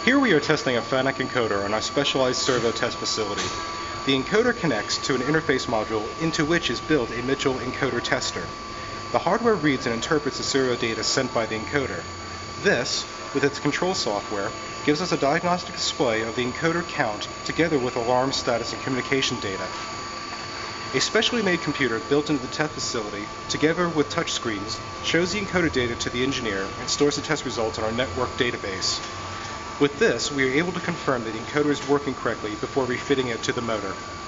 Here we are testing a FANUC encoder on our specialized servo test facility. The encoder connects to an interface module into which is built a Mitchell encoder tester. The hardware reads and interprets the serial data sent by the encoder. This, with its control software, gives us a diagnostic display of the encoder count together with alarm status and communication data. A specially made computer built into the test facility, together with touchscreens, shows the encoder data to the engineer and stores the test results on our network database. With this, we are able to confirm that the encoder is working correctly before refitting it to the motor.